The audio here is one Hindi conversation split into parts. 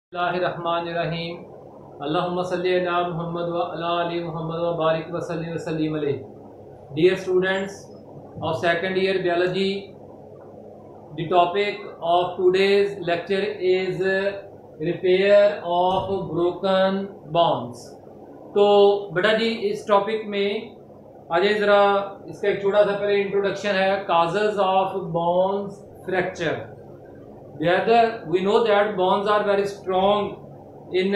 बिस्मिल्लाहिर्रहमानिर्रहीम। अल्लाहुम्मा सल्ली अला मुहम्मद व अला आलि मुहम्मद व बारिक व सल्लिम अलैहि। Dear students of second year biology, the topic of today's lecture is repair of broken bonds। तो बेटा जी इस टॉपिक में आज ज़रा इसका एक छोटा सा पहले इंट्रोडक्शन है। Causes of bonds fracture। The other, we know that bonds are very strong in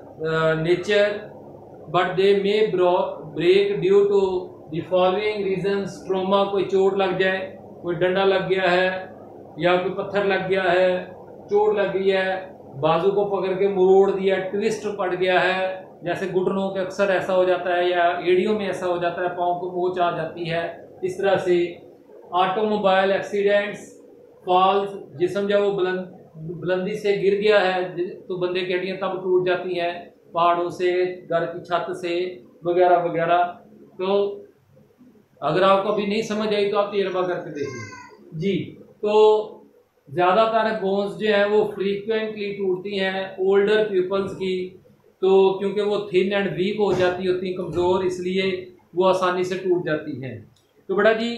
nature, but they may break due to the following reasons। Trauma, कोई चोट लग जाए, कोई डंडा लग गया है या कोई पत्थर लग गया है, चोट लग गई है, बाजू को पकड़ के मरोड़ दिया, ट्विस्ट पड़ गया है, जैसे घुटनों के अक्सर ऐसा हो जाता है या एड़ियों में ऐसा हो जाता है, पाँव को मोच आ जाती है। इस तरह से ऑटोमोबाइल एक्सीडेंट्स, फॉल्स, जिस्म जब वो बुलंदी से गिर गया है तो बंदे की हड्डियाँ तब टूट जाती हैं, पहाड़ों से, घर की छत से वगैरह वगैरह। तो अगर आपको अभी नहीं समझ आई तो आप तजर्बा करके देखिए जी। तो ज़्यादातर बोन्स जो हैं वो फ्रीक्वेंटली टूटती हैं ओल्डर पीपल्स की, तो क्योंकि वो थिन एंड वीक हो जाती होती, कमज़ोर, इसलिए वो आसानी से टूट जाती हैं। तो बेटा जी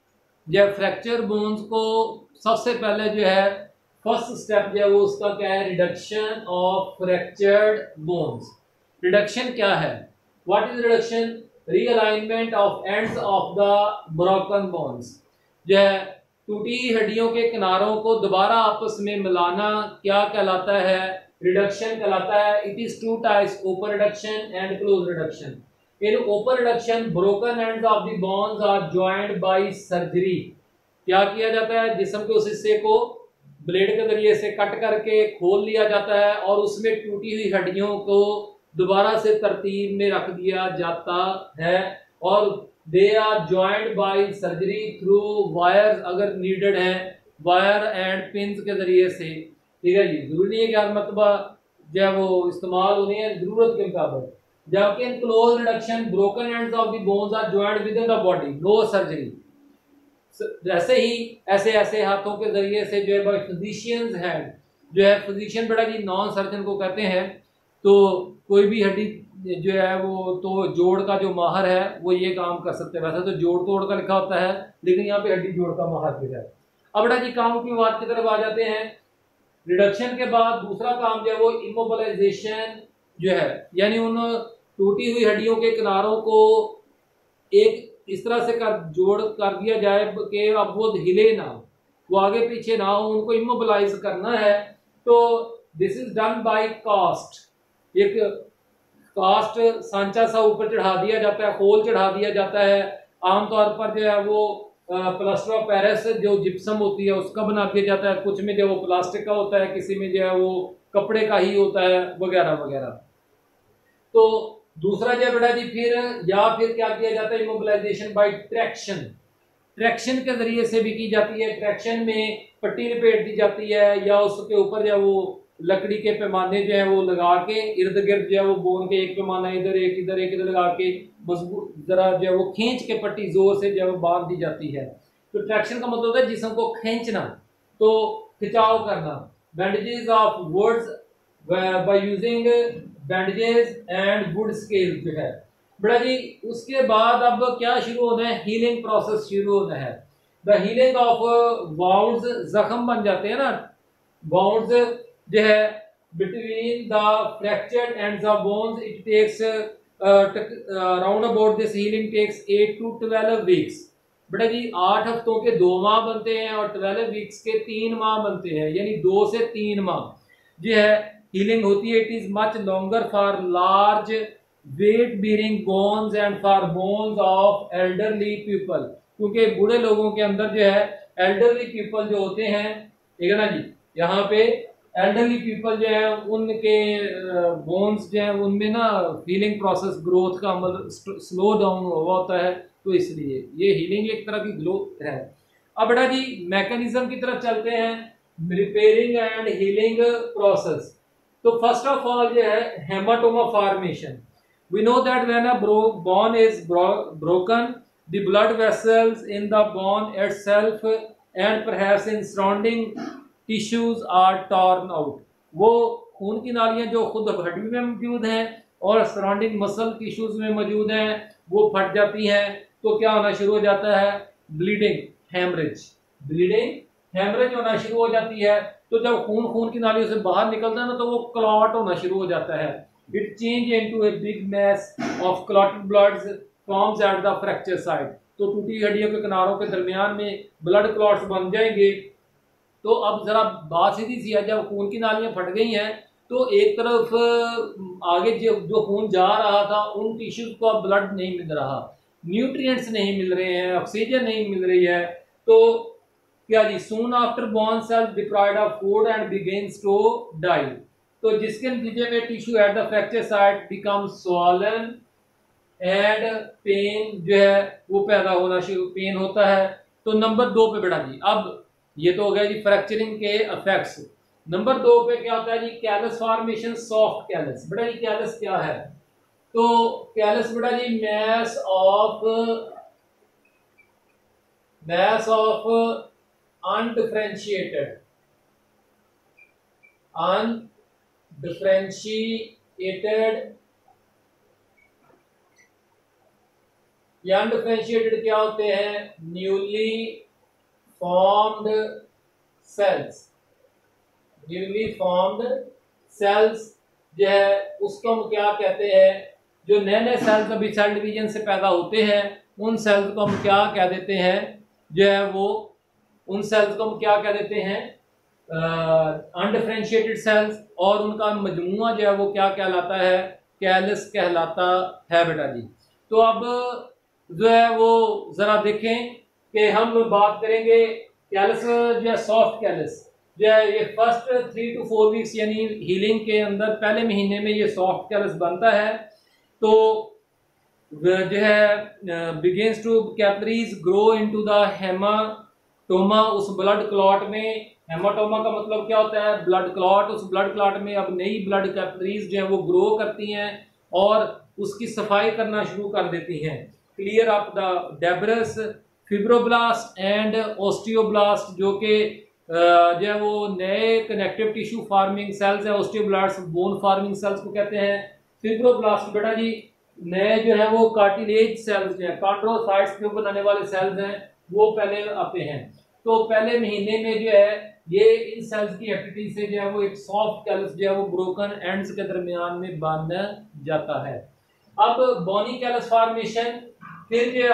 जब फ्रैक्चर बोन्स को सबसे पहले जो है फर्स्ट स्टेप जो है वो उसका क्या है, reduction of fractured bones. Reduction क्या है, what is reduction? Realignment of ends of the broken bones. जो है टूटी हड्डियों के किनारों को दोबारा आपस में मिलाना क्या कहलाता है? रिडक्शन कहलाता है। It is two types, open reduction and close reduction. In open reduction, broken ends of the bones are joined by surgery। क्या किया जाता है? जिस्म के उस हिस्से को ब्लेड के जरिए से कट करके खोल लिया जाता है और उसमें टूटी हुई हड्डियों को दोबारा से तरतीब में रख दिया जाता है और they are joined by surgery through wires, अगर नीडेड है, वायर एंड पिंस के जरिए से। ठीक है जी, जरूरी नहीं है कि हर मरतबा जो है वो इस्तेमाल होनी है, जरूरत के मुताबिक। जबकि in close reduction broken ends of the bones are joined within the body, no surgery. जैसे ही ऐसे ऐसे हाथों के जरिए से जो है बाय फिजिशियंस हैंड, जो है फिजिशियन बेटा जी नॉन सर्जन को कहते हैं। तो कोई भी हड्डी जो है वो तो जोड़ का जो माहर है वो ये काम कर सकते हैं। वैसे तो जोड़ तोड़ का लिखा होता है, लेकिन यहाँ पे हड्डी जोड़ का माहर भी है। अब बेटा जी काम की बात की तरफ आ जाते हैं। रिडक्शन के बाद दूसरा काम जो है वो इमोबिलाइजेशन जो है, यानी उन टूटी हुई हड्डियों के किनारों को एक इस तरह से जोड़ कर दिया जाए कि अब वो हिले ना, वो आगे पीछे ना हो, उनको इमोबिलाइज करना है। तो this is done by cast. एक कास्ट सांचा सा ऊपर चढ़ा दिया जाता है, होल चढ़ा दिया जाता है। आमतौर पर जो है वो प्लास्टर ऑफ पेरिस जो जिप्सम होती है उसका बना दिया जाता है, कुछ में जो वो प्लास्टिक का होता है, किसी में जो है वो कपड़े का ही होता है वगैरह वगैरह। तो दूसरा जो बेटा जी फिर क्या किया जाता है, इमोबिलाइजेशन बाय ट्रैक्शन। ट्रैक्शन के जरिए से भी की जाती है। ट्रैक्शन में पट्टी लपेट दी जाती है या उसके ऊपर जो है वो लकड़ी के पैमाने जो है वो लगा के इर्द गिर्द जो है वो बोन के एक पैमाना इधर एक इधर एक इधर लगा के मजबूत जरा जो है वो खींच के पट्टी जोर से जो है वो बांध दी जाती है। तो ट्रैक्शन का मतलब है जिस्म को खींचना, तो खिंचाव करना। Bandages of woods by using bandages and wood scale जो है बेटा जी। उसके बाद अब क्या शुरू होना है, हीलिंग प्रोसेस शुरू होना है। द हीलिंग ऑफ वाउंड्स, जख्म बन जाते हैं ना, वाउंड्स जो है between the fractured ends of bones. It takes round about this healing takes 8 to 12 weeks. बेटा जी 8 हफ्तों के 2 माह बनते हैं और 12 वीक्स के 3 माह बनते हैं, यानी 2 से 3 माह जो है हीलिंग होती है। It is much longer for large weight bearing bones and for bones of elderly people, क्योंकि बूढ़े लोगों के अंदर जो है एल्डरली पीपल जो होते हैं, ठीक है ना जी, यहाँ पे एल्डरली पीपल जो है उनके बोन्स जो है उनमें ना हीलिंग प्रोसेस ग्रोथ का अमल स्लो डाउन हुआ होता है, तो इसलिए ये हीलिंग एक तरह की ग्रोथ है। अब बेटा जी मैकेनिज्म की तरफ चलते हैं, रिपेयरिंग एंड हीलिंग प्रोसेस। तो फर्स्ट ऑफ ऑल जो है haematoma formation. We know that when a bone is broken, the blood vessels in the bone itself and perhaps in surrounding tissues are torn out. वो खून की नालियां जो खुद हड्डी में मौजूद हैं और सराउंडिंग मसल टिश्यूज में मौजूद हैं वो फट जाती हैं, तो क्या होना शुरू हो जाता है, ब्लीडिंग हेमरेज होना शुरू हो जाती है। तो जब खून की नालियों से बाहर निकलता है ना, तो वो क्लॉट होना शुरू हो जाता है। It change into a big mass of clotted bloods forms at the fracture site. तो टूटी हड्डियों के किनारों के दरमियान में ब्लड क्लॉट्स बन जाएंगे। तो अब जरा बात सीधी सी है, जब खून की नालियां फट गई हैं तो एक तरफ आगे जो खून जा रहा था उन टिश्यूज को अब ब्लड नहीं मिल रहा, न्यूट्रिएंट्स नहीं मिल रहे हैं, ऑक्सीजन नहीं मिल रही है। तो क्या जी, soon after bone cells deprived of food and begins to die. तो जिसके नतीजे में tissue at the fracture site become swollen and pain जो है वो पैदा होना शुरू, पेन होता है। तो नंबर 2 पे बेटा जी, अब ये तो हो गया जी फ्रैक्चरिंग के इफेक्ट्स। नंबर 2 पे क्या होता है जी, कैलस फॉर्मेशन, सॉफ्ट कैलस। बेटा जी कैलस क्या है, तो कैलस बेटा जी मैस ऑफ अनडिफरेंशिएटेड क्या होते हैं, न्यूली फॉर्म्ड सेल्स जो है उसको हम क्या कहते हैं, जो नए नए सेल्स अभी सेल डिवीजन से पैदा होते हैं उन सेल्स को हम क्या कह देते हैं, जो है वो उन सेल्स को हम क्या कह देते हैं, अनडिफरेंशिएटेड सेल्स। और उनका मजमूआ जो है वो क्या कहलाता है, कैलस कहलाता है बेटा जी। तो अब जो है वो जरा देखें कि हम बात करेंगे कैलस जो है, सॉफ्ट कैलस जो है ये फर्स्ट 3 to 4 वीक्स यानी हीलिंग के अंदर पहले महीने में ये सॉफ्ट कैलस बनता है। तो जो है begins to capillaries grow into the haematoma, उस ब्लड क्लॉट में। हेमाटोमा का मतलब क्या होता है, ब्लड क्लॉट। उस ब्लड क्लॉट में अब नई ब्लड कैपिलरीज जो है वो ग्रो करती हैं और उसकी सफाई करना शुरू कर देती हैं। Clear up the debris, fibroblast and osteoblast, जो कि जो है वो नए कनेक्टिव टिश्यू फार्मिंग सेल्स है। ओस्टियोब्लास्ट बोन फार्मिंग सेल्स को कहते हैं। फिब्रोब्लास्ट बेटा जी नए जो है वो कार्टिलेज सेल्स जो है, कॉन्ड्रोसाइट्स को बनाने वाले सेल्स हैं, वो पहले आते हैं। तो पहले महीने में जो है ये इन सेल्स की एक्टिविटी से जो है वो एक सॉफ्ट कैलस जो है वो ब्रोकन एंड्स के दरमियान में बन जाता है। अब बोनी कैलस फॉर्मेशन, फिर जो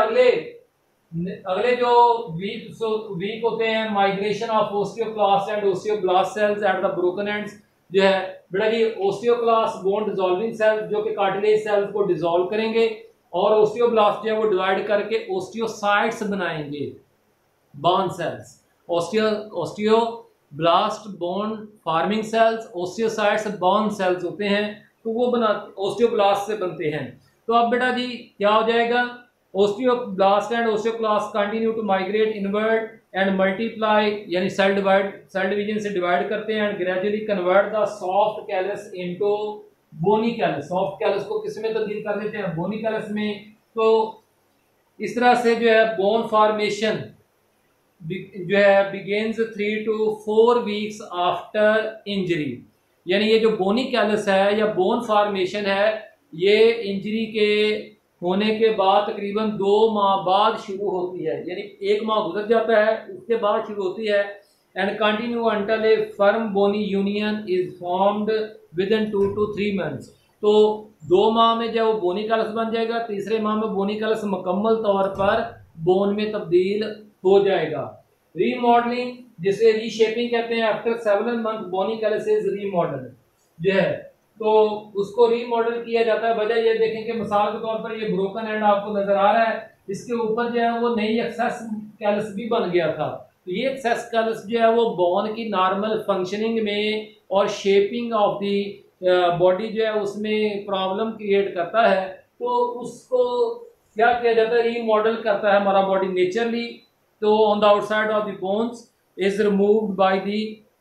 अगले जो वीक होते हैं, migration of osteoclast and osteoblast cells at the broken ends. जो है बेटा जी ओस्टियोक्लास्ट बोन डिसॉल्विंग सेल्स जो कि कार्टिलेज सेल्स को डिसॉल्व करेंगे, और ओस्टियोब्लास्ट जो है वो डिवाइड करके ओस्टियोसाइट्स बनाएंगे, bone cells. Osteoblast bone forming cells, osteocytes bone cells होते हैं, तो वो ओस्टियोब्लास्ट से बनते हैं। तो अब बेटा जी क्या हो जाएगा, osteoblast and osteoclast continue to migrate inward and multiply, यानी सेल डिवीजन से डिवाइड करते हैं, and gradually convert the soft callus into bony callus. Soft callus को किस में तब्दील कर देते हैं, बोनी कैलस में। तो इस तरह से जो है बोन फॉर्मेशन जो है begins 3 to 4 weeks after injury. यानी ये जो बोनी कैलस है या बोन फॉर्मेशन है, ये इंजरी के होने के बाद तकरीबन 2 माह बाद शुरू होती है, यानी 1 माह गुजर जाता है उसके बाद शुरू होती है। And continue until a firm bony union is formed within 2 to 3 months। तो 2 माह में जब वो बोनी कैलस बन जाएगा, तीसरे माह में बोनी कैलस मुकम्मल तौर पर बोन में तब्दील हो जाएगा। रीमॉडलिंग जिसे रीशेपिंग कहते हैं, after 7 months bony callus is remodel जो है, तो उसको रीमॉडल किया जाता है। वजह ये देखें कि मिसाल के तौर पर ये ब्रोकन एंड आपको नजर आ रहा है, इसके ऊपर जो है वो नई एक्सेस कैलस भी बन गया था। तो ये एक्सेस कैलस जो है वो बोन की नॉर्मल फंक्शनिंग में और शेपिंग ऑफ दी बॉडी जो है उसमें प्रॉब्लम क्रिएट करता है। तो उसको क्या किया जाता है, रीमॉडल करता है हमारा बॉडी नेचरली। तो on the outside of the bones is removed by the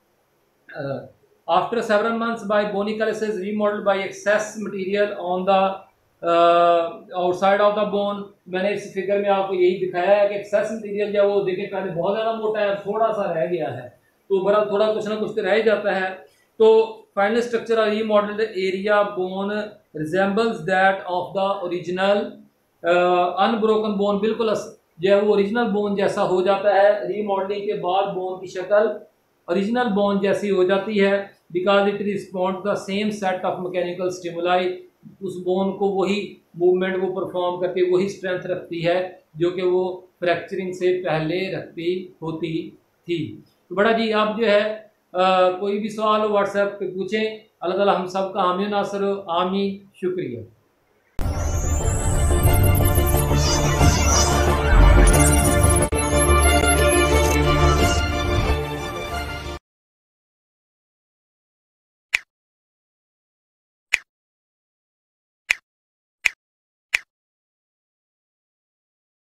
after 7 months by bony callus is remodeled by excess material on the outside of the bone। मैंने इस फिगर में आपको यही दिखाया है कि एक्सेस मटेरियल जो वो देखें पहले बहुत ज़्यादा मोटा है, थोड़ा सा रह गया है, तो बड़ा थोड़ा कुछ ना कुछ तो रह ही जाता है। तो final structure of remodelled area bone resembles that of the original unbroken bone, बिल्कुल जो है वो ओरिजिनल बोन जैसा हो जाता है। रीमॉडलिंग के बाद बोन की शक्ल ओरिजिनल बोन जैसी हो जाती है, because it respond the same set of mechanical stimuli. उस बोन को वही मूवमेंट वो परफॉर्म करके वही स्ट्रेंथ रखती है जो कि वो फ्रैक्चरिंग से पहले रखती होती थी। तो बड़ा जी, आप जो है कोई भी सवाल हो व्हाट्सएप पे पूछें। अल्लाह ताला हम सब का हामी नासर आमीन। शुक्रिया।